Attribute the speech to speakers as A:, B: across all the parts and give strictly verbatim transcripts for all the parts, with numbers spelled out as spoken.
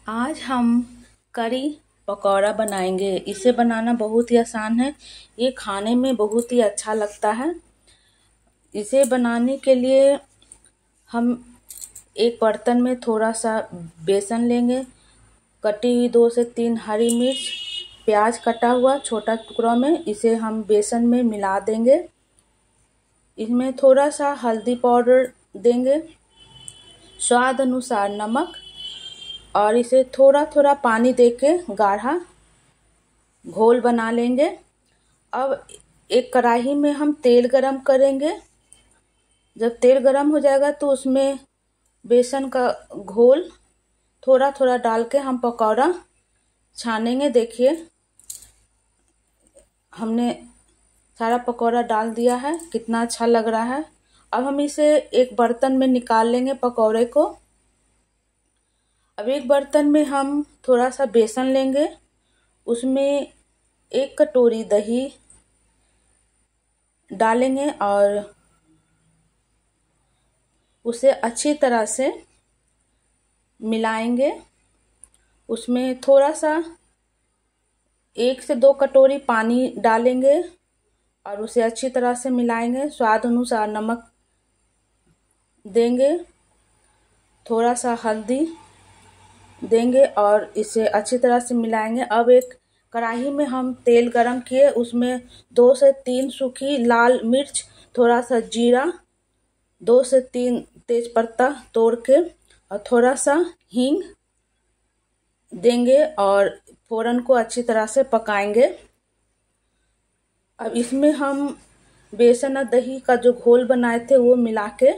A: आज हम करी पकौड़ा बनाएंगे। इसे बनाना बहुत ही आसान है। ये खाने में बहुत ही अच्छा लगता है। इसे बनाने के लिए हम एक बर्तन में थोड़ा सा बेसन लेंगे, कटी हुई दो से तीन हरी मिर्च, प्याज कटा हुआ छोटा टुकड़ा में, इसे हम बेसन में मिला देंगे। इसमें थोड़ा सा हल्दी पाउडर देंगे, स्वाद अनुसार नमक, और इसे थोड़ा थोड़ा पानी देके गाढ़ा घोल बना लेंगे। अब एक कढ़ाई में हम तेल गरम करेंगे। जब तेल गरम हो जाएगा तो उसमें बेसन का घोल थोड़ा थोड़ा डाल के हम पकौड़ा छानेंगे। देखिए, हमने सारा पकौड़ा डाल दिया है, कितना अच्छा लग रहा है। अब हम इसे एक बर्तन में निकाल लेंगे पकौड़े को। अब एक बर्तन में हम थोड़ा सा बेसन लेंगे, उसमें एक कटोरी दही डालेंगे और उसे अच्छी तरह से मिलाएंगे। उसमें थोड़ा सा एक से दो कटोरी पानी डालेंगे और उसे अच्छी तरह से मिलाएंगे। स्वाद अनुसार नमक देंगे, थोड़ा सा हल्दी देंगे और इसे अच्छी तरह से मिलाएंगे। अब एक कढ़ाई में हम तेल गरम किए, उसमें दो से तीन सूखी लाल मिर्च, थोड़ा सा जीरा, दो से तीन तेज पत्ता तोड़ के और थोड़ा सा हींग देंगे और फोरन को अच्छी तरह से पकाएंगे। अब इसमें हम बेसन और दही का जो घोल बनाए थे वो मिला के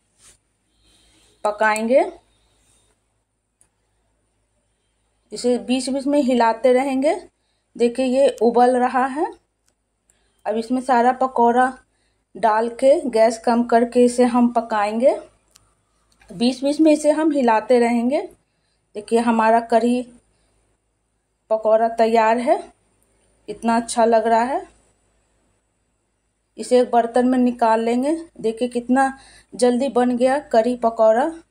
A: पकाएंगे। इसे बीच बीच में हिलाते रहेंगे। देखिए, ये उबल रहा है। अब इसमें सारा पकौड़ा डाल के गैस कम करके इसे हम पकाएंगे। बीच बीच में इसे हम हिलाते रहेंगे। देखिए, हमारा कढ़ी पकौड़ा तैयार है। इतना अच्छा लग रहा है। इसे एक बर्तन में निकाल लेंगे। देखिए कितना जल्दी बन गया कढ़ी पकौड़ा।